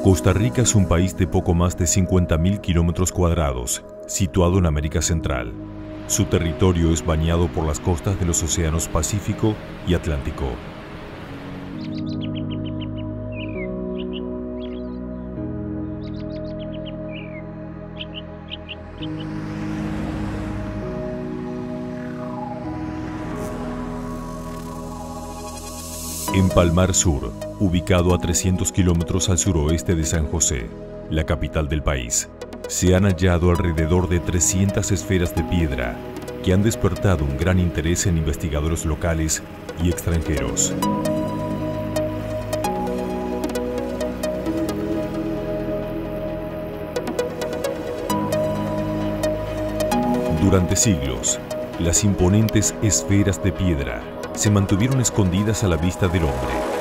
Costa Rica es un país de poco más de 50.000 kilómetros cuadrados, situado en América Central. Su territorio es bañado por las costas de los océanos Pacífico y Atlántico. En Palmar Sur, ubicado a 300 kilómetros al suroeste de San José, la capital del país, se han hallado alrededor de 300 esferas de piedra que han despertado un gran interés en investigadores locales y extranjeros. Durante siglos, las imponentes esferas de piedra se mantuvieron escondidas a la vista del hombre.